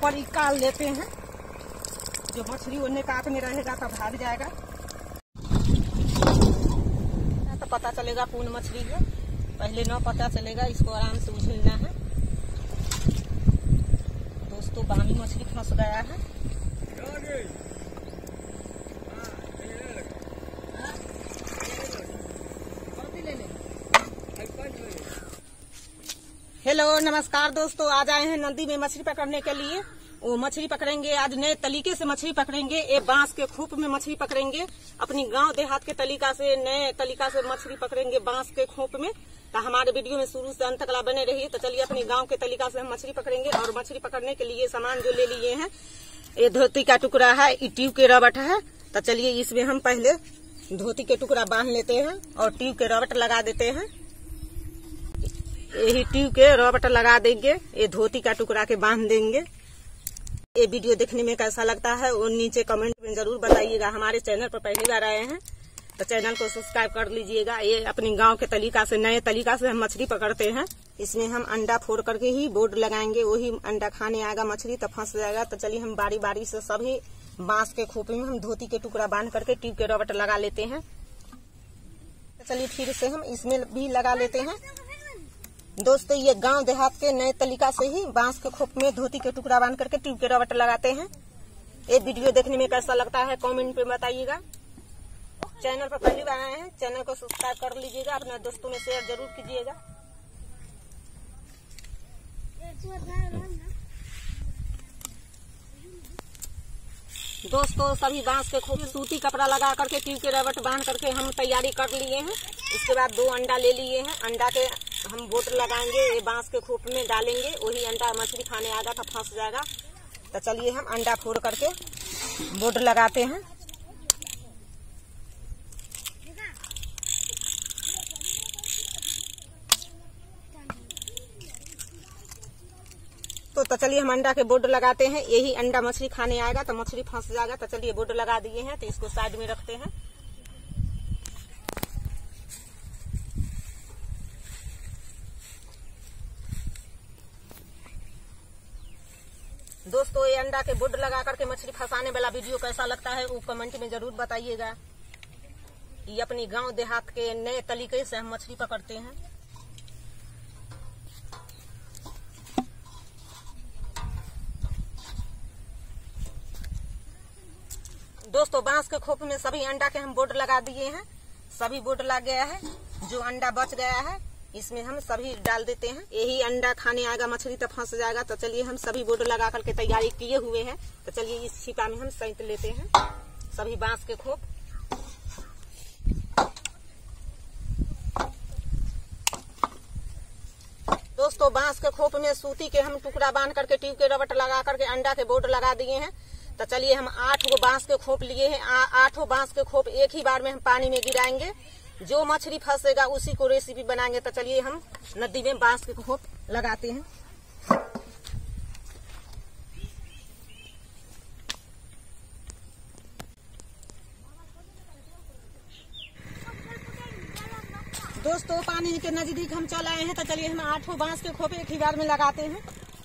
ऊपर निकाल लेते हैं। जो मछली उन्हें काट में रहेगा तो भाग जाएगा, तो पता चलेगा कौन मछली है। पहले न पता चलेगा, इसको आराम से उछलना है। दोस्तों बामी मछली फंस गया है। हेलो नमस्कार दोस्तों, आज आए हैं नदी में मछली पकड़ने के लिए। वो मछली पकड़ेंगे आज नए तरीके से मछली पकड़ेंगे। ये बांस के खूप में मछली पकड़ेंगे। अपनी गांव देहात के तरीका से, नए तरीका से मछली पकड़ेंगे बांस के खूप में। तो हमारे वीडियो में शुरू से अंत तक बने रहिए। तो चलिए अपनी गांव के तरीका से हम मछली पकड़ेंगे। और मछली पकड़ने के लिए सामान जो ले लिए हैं, ये धोती का टुकड़ा है, ट्यूब के रबट है। तो चलिए इसमें हम पहले धोती के टुकड़ा बांध लेते हैं और ट्यूब के रबट लगा देते हैं। यही ट्यूब के रबट लगा देंगे, ये धोती का टुकड़ा के बांध देंगे। ये वीडियो देखने में कैसा लगता है वो नीचे कमेंट में जरूर बताइएगा। हमारे चैनल पर पहली बार आए हैं तो चैनल को सब्सक्राइब कर लीजिएगा। ये अपनी गांव के तरीका से, नए तरीका से हम मछली पकड़ते हैं। इसमें हम अंडा फोड़ करके ही बोर्ड लगाएंगे, वही अंडा खाने आएगा मछली तो फंस जाएगा। तो चलिए हम बारी बारी से सभी बांस के खोपे में हम धोती के टुकड़ा बांध करके ट्यूब के रबट लगा लेते हैं। तो चलिए फिर से हम इसमें भी लगा लेते हैं। दोस्तों ये गांव देहात के नए तरीका से ही बांस के खोप में धोती के टुकड़ा बांध करके ट्यूब के रबट लगाते हैं। ये वीडियो देखने में कैसा लगता है कमेंट पे बताइएगा। चैनल पर पहली बार आए हैं, चैनल को सब्सक्राइब कर लीजिएगा, अपने दोस्तों में शेयर जरूर कीजिएगा। दोस्तों सभी बांस के खोप में सूती कपड़ा लगा करके ट्यूब के रबट बांध करके हम तैयारी कर लिए हैं। इसके बाद 2 अंडा ले लिए हैं। अंडा के हम बोट लगाएंगे, ये बांस के खोप में डालेंगे, वही अंडा मछली खाने आएगा तो फंस जाएगा। तो चलिए हम अंडा फोड़ करके बोट लगाते हैं। तो चलिए हम अंडा के बोर्ड लगाते हैं। यही अंडा मछली खाने आएगा तो मछली फंस जाएगा। तो चलिए बोर्ड लगा दिए हैं, तो इसको साइड में रखते हैं। दोस्तों ये अंडा के बोर्ड लगा करके मछली फंसाने वाला वीडियो कैसा लगता है वो कमेंट में जरूर बताइएगा। ये अपनी गांव देहात के नए तरीके से हम मछली पकड़ते हैं। दोस्तों बांस के खोप में सभी अंडा के हम बोर्ड लगा दिए हैं। सभी बोर्ड लग गया है। जो अंडा बच गया है इसमें हम सभी डाल देते हैं। यही अंडा खाने आएगा मछली तो फंस जाएगा। तो चलिए हम सभी बोर्ड लगा करके तैयारी किए हुए हैं। तो चलिए इस छिपा में हम सैंत लेते हैं सभी बांस के खोप। दोस्तों बांस के खोप में सूती के हम टुकड़ा बांध करके ट्यूब के रबट लगा करके अंडा के बोर्ड लगा दिए हैं। तो चलिए हम 8 गो बांस के खोप लिए हैं। 8 बांस के खोप एक ही बार में हम पानी में गिराएंगे। जो मछली फंसेगा उसी को रेसिपी बनाएंगे। तो चलिए हम नदी में बांस के खोप लगाते हैं। दोस्तों पानी के नजदीक हम चल आए हैं। तो चलिए हम 8 बांस के खोप एक ही बार में लगाते हैं।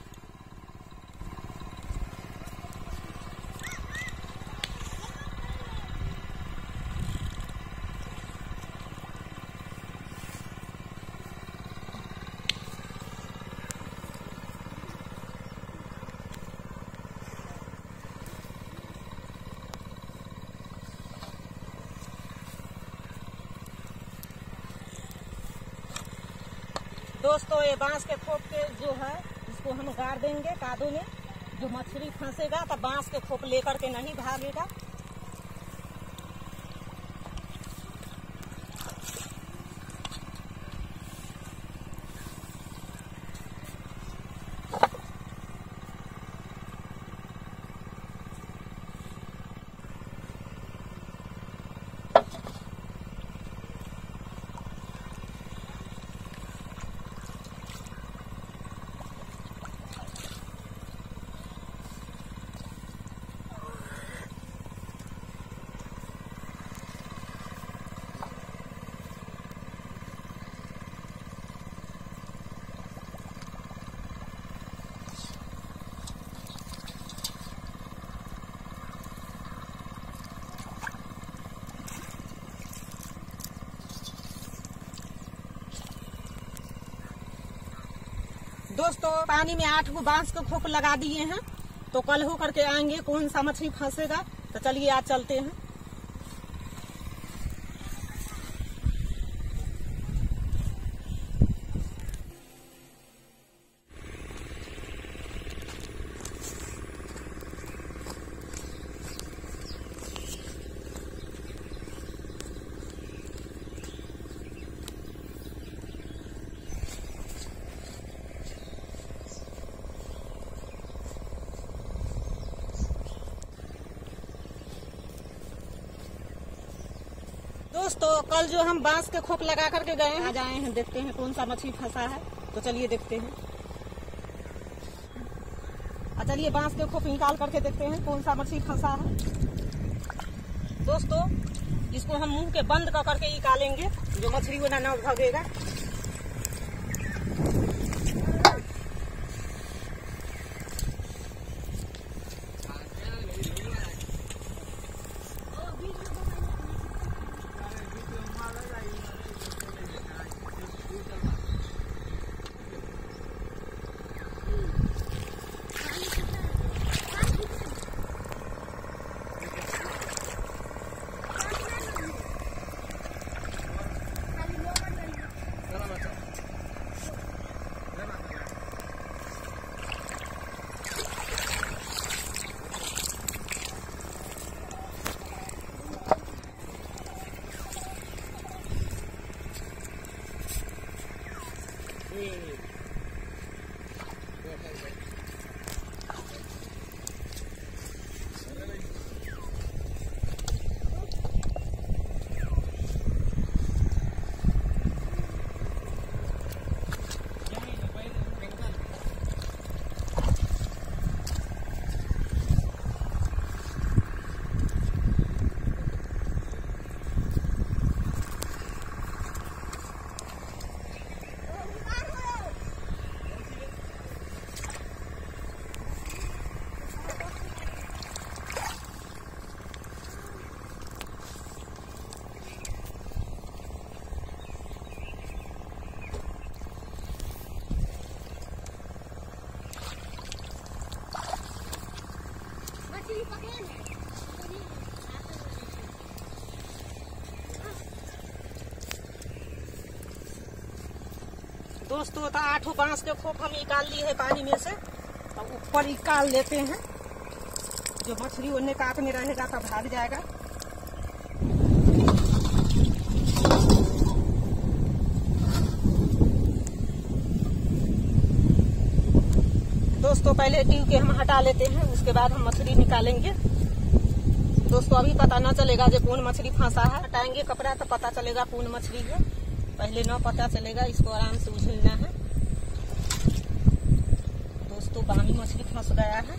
दोस्तों ये बांस के खोप के जो है इसको हम गाड़ देंगे कादू में। जो मछली फंसेगा तो बांस के खोप लेकर के नहीं भागेगा। दोस्तों पानी में 8 गो बांस के खोप लगा दिए हैं, तो कल हो करके आएंगे कौन सा मछली फंसेगा। तो चलिए आज चलते हैं। दोस्तों कल जो हम बांस के खोप लगा करके गए हैं, आज आए हैं, देखते हैं कौन सा मछली फंसा है। तो चलिए देखते हैं। चलिए बांस के खोप निकाल करके देखते हैं कौन सा मछली फंसा है। दोस्तों इसको हम मुंह के बंद कर करके निकालेंगे, जो मछली वो ना भगेगा। दोस्तों तो 8 बांस के खोप हम निकाल लिए है पानी में से। तो ऊपर निकाल लेते हैं, जो मछली उन्हें काट में रहेगा तब भाग जाएगा। दोस्तों पहले ट्यूब के हम हटा लेते हैं, उसके बाद हम मछली निकालेंगे। दोस्तों अभी पता न चलेगा जो कौन मछली फंसा है। हटाएंगे कपड़ा तो पता चलेगा कौन मछली है, पहले न पता चलेगा। इसको आराम से उछलना है। दोस्तों बामी मछली फंस गया है।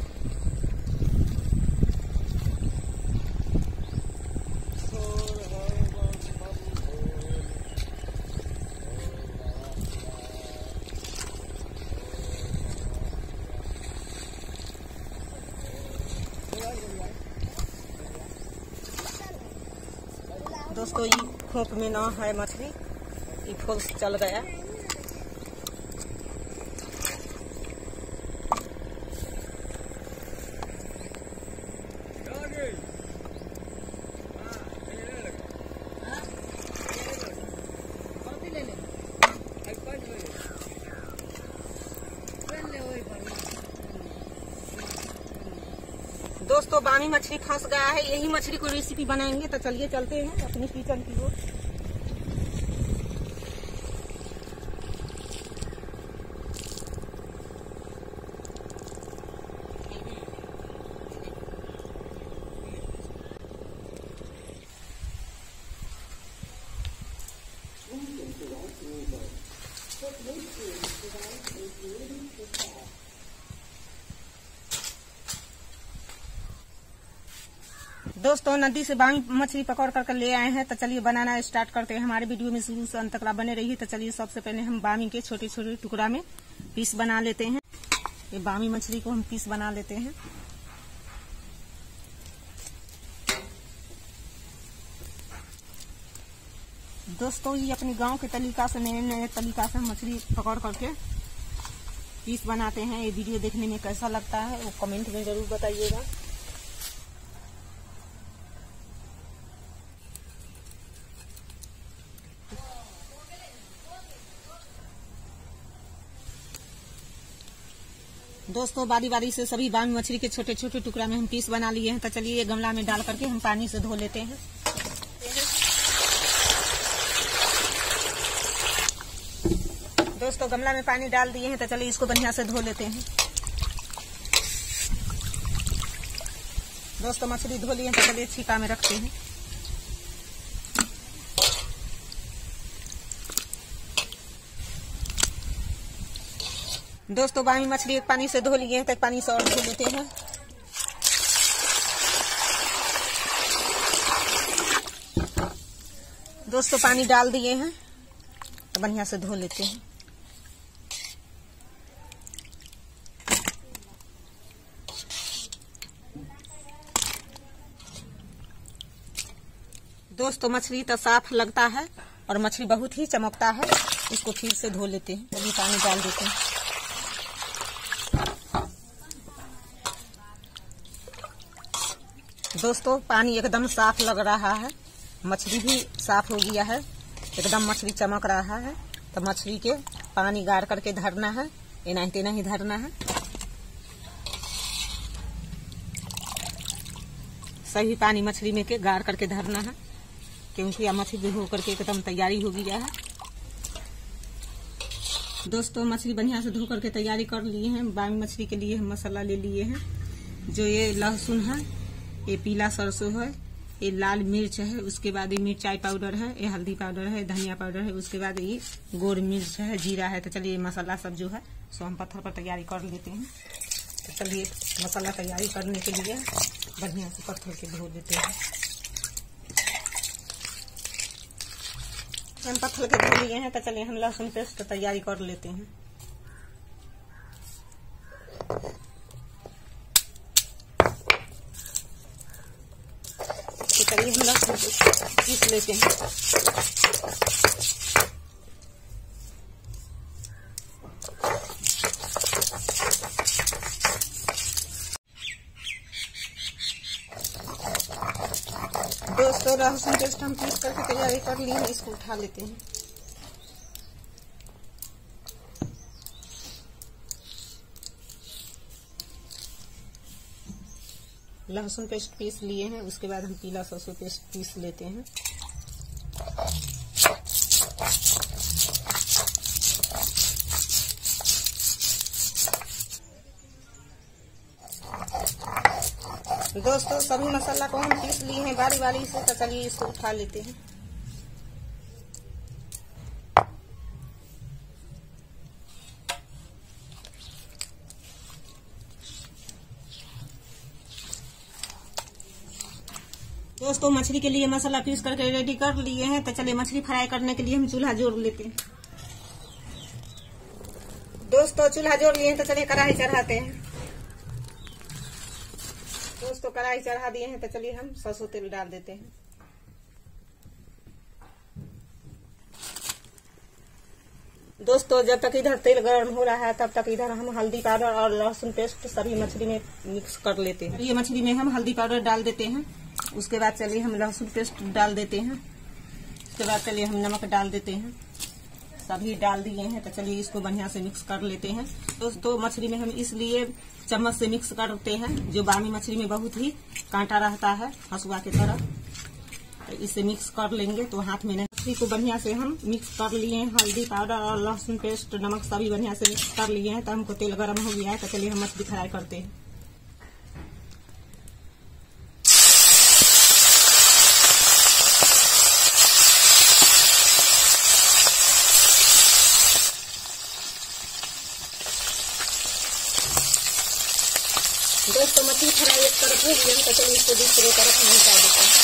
दोस्तों ये खोप में ना है मछली, ये फूल चल गया। दोस्तों बामी मछली फंस गया है, यही मछली को रेसिपी बनाएंगे। तो चलिए चलते हैं अपनी किचन की ओर। दोस्तों नदी से बामी मछली पकड़ कर ले आए हैं। तो चलिए बनाना स्टार्ट करते हैं। हमारे वीडियो में शुरू से अंत तक बने रहिए। तो चलिए सबसे पहले हम बामी के छोटे छोटे टुकड़ा में पीस बना लेते हैं। ये बामी मछली को हम पीस बना लेते हैं। दोस्तों ये अपने गांव के तरीका से, नए नए तरीका से मछली पकड़ करके पीस बनाते हैं। ये वीडियो देखने में कैसा लगता है वो कमेंट में जरूर बताइएगा। दोस्तों बारी बारी से सभी बामी मछली के छोटे छोटे टुकड़ा में हम पीस बना लिए हैं। तो चलिए गमला में डाल करके हम पानी से धो लेते हैं। दोस्तों गमला में पानी डाल दिए हैं तो चलिए इसको बढ़िया से धो लेते हैं। दोस्तों मछली धो लिए हैं तो चलिए छिपा में रखते हैं। दोस्तों बामी मछली एक पानी से धो लिए हैं तो एक पानी से और धो लेते हैं। दोस्तों पानी डाल दिए हैं तो बढ़िया से धो लेते हैं। दोस्तों मछली तो साफ लगता है और मछली बहुत ही चमकता है। इसको फिर से धो लेते हैं। अभी पानी डाल देते हैं। दोस्तों पानी एकदम साफ लग रहा है, मछली भी साफ हो गया है, एकदम मछली चमक रहा है। तो मछली के पानी गार करके धरना है, ये नहीं तेना ही धरना है। सही पानी मछली में के गार करके धरना है, क्योंकि यह मछली भी हो करके एकदम तैयारी हो गया है। दोस्तों मछली बढ़िया से धो करके तैयारी कर लिए हैं। बामी मछली के लिए हम मसाला ले लिए हैं। जो ये लहसुन है, ये पीला सरसों है, ये लाल मिर्च है, उसके बाद ये मिर्चाई पाउडर है, ये हल्दी पाउडर है, धनिया पाउडर है, उसके बाद ये गोड़ मिर्च है, जीरा है। तो चलिए ये मसाला सब जो है सो हम पत्थर पर तैयारी कर लेते हैं। तो चलिए मसाला तैयारी करने के लिए बढ़िया से पत्थर के धो लेते हैं। हम पत्थर के धो लिए हैं तो चलिए हम लहसुन पेस्ट तैयारी कर लेते हैं। तो चलिए हम लहसुन पीस लेते हैं। दोस्तों लहसुन पेस्ट हम पीस करके तैयारी कर ली है। इसको उठा लेते हैं। लहसुन पेस्ट पीस लिए हैं, उसके बाद हम पीला सरसों पेस्ट पीस लेते हैं। दोस्तों सभी मसाला को हम पीस लिए हैं बारी बारी से। तो चलिए इसको उठा लेते हैं। दोस्तों मछली के लिए मसाला पीस करके रेडी कर लिए हैं। तो चलिए मछली फ्राई करने के लिए हम चूल्हा जोड़ लेते हैं। दोस्तों चूल्हा जोड़ लिए हैं तो चलिए कढ़ाई चढ़ाते हैं। दोस्तों कढ़ाई चढ़ा दिए हैं तो चलिए हम सरसों तेल डाल देते हैं। दोस्तों जब तक इधर तेल गर्म हो रहा है तब तक इधर हम हल्दी पाउडर और लहसुन पेस्ट सभी मछली में मिक्स कर लेते हैं। ये मछली में हम हल्दी पाउडर डाल देते हैं। उसके बाद चलिए हम लहसुन पेस्ट डाल देते हैं। उसके बाद चलिए हम नमक डाल देते हैं। सभी डाल दिए हैं तो चलिए इसको बढ़िया से मिक्स कर लेते हैं। दोस्तों मछली में हम इसलिए चम्मच से मिक्स करते हैं, जो बामी मछली में बहुत ही कांटा रहता है हसुआ की तरह। तो इसे मिक्स कर लेंगे तो हाथ में नहीं। मछली को बढ़िया से हम मिक्स कर लिए हैं। हल्दी पाउडर और लहसुन पेस्ट नमक सभी बढ़िया से मिक्स कर लिए हैं। तो हमको तेल गर्म हो गया है तो चलिए हम मछली फ्राई करते हैं। दोस्तों मछली फ्राई एक तरफ हो गई तो चलिए इसको दूसरे तरफ निकाल देते हैं।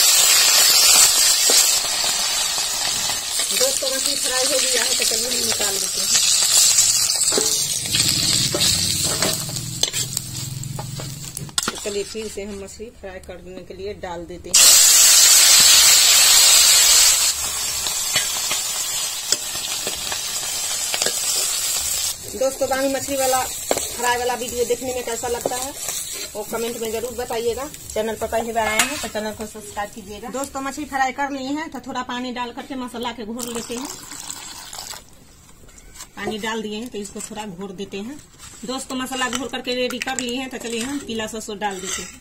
दोस्तों मछली फ्राई हो गया है तो चलिए हम निकाल देते हैं। तो चलिए फिर से हम मछली फ्राई करने के लिए डाल देते हैं। दोस्तों बामी मछली वाला फ्राई वाला वीडियो देखने में कैसा लगता है वो कमेंट में जरूर बताइएगा। चैनल पर पहली बार आए हैं तो चैनल को सब्सक्राइब कीजिएगा। दोस्तों मछली फ्राई कर ली है तो थोड़ा पानी डाल करके मसाला के घोर लेते हैं। पानी डाल दिए हैं तो इसको थोड़ा घोर देते हैं। दोस्तों मसाला घोर करके रेडी कर लिए हैं तो चलिए हम पीला सरसों डाल देते हैं।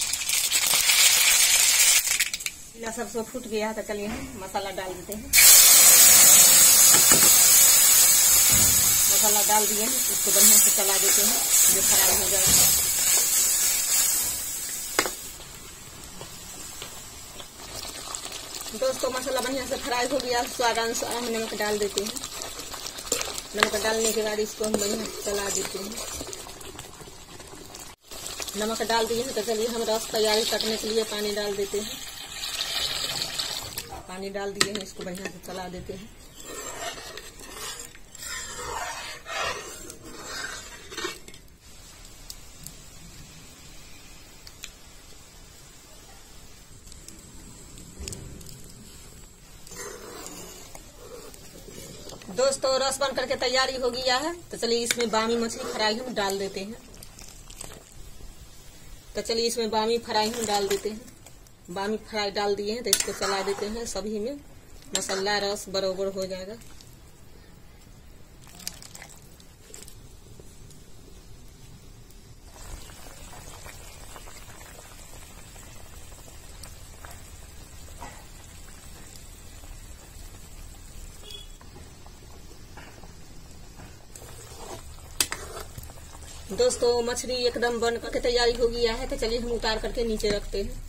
पीला सरसों फूट गया है तो चलिए हम मसाला डाल देते हैं। मसाला डाल दिए हैं, इसको बढ़िया से चला देते हैं जो खराब हो जाएगा। दोस्तों मसाला बढ़िया से फ्राई हो गया, स्वाद अनुसार हम नमक डाल देते हैं। नमक डालने के बाद इसको हम बढ़िया से चला देते हैं। नमक डाल दिए हैं तो चलिए हम रस तैयारी करने के लिए पानी डाल देते हैं। पानी डाल दिए हैं, इसको बढ़िया से चला देते हैं। दोस्तों रस बन करके तैयारी हो गया है तो चलिए इसमें बामी मछली फ्राई हम डाल देते हैं। तो चलिए इसमें बामी फ्राई हम डाल देते हैं। बामी फ्राई डाल दिए हैं तो इसको चला देते हैं। सभी में मसाला रस बराबर हो जाएगा। दोस्तों मछली एकदम बन करके तैयारी हो गया है तो चलिए हम उतार करके नीचे रखते हैं।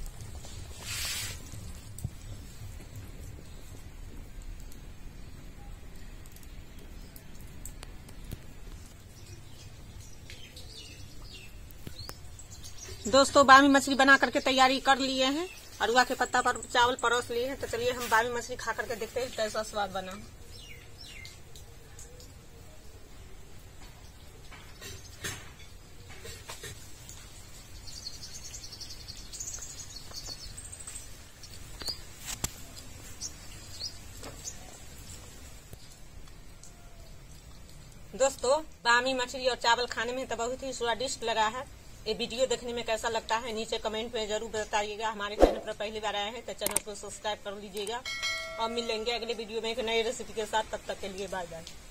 दोस्तों बामी मछली बना करके तैयारी कर लिए हैं। अरुआ के पत्ता पर चावल परोस लिए हैं तो चलिए हम बामी मछली खा करके देखते हैं कैसा स्वाद बना। दोस्तों बामी मछली और चावल खाने में तो बहुत ही स्वादिष्ट लगा है। ये वीडियो देखने में कैसा लगता है नीचे कमेंट में जरूर बताइएगा। हमारे चैनल पर पहली बार आए हैं तो चैनल को सब्सक्राइब कर लीजिएगा और मिलेंगे अगले वीडियो में एक नई रेसिपी के साथ। तब तक के लिए बाय बाय।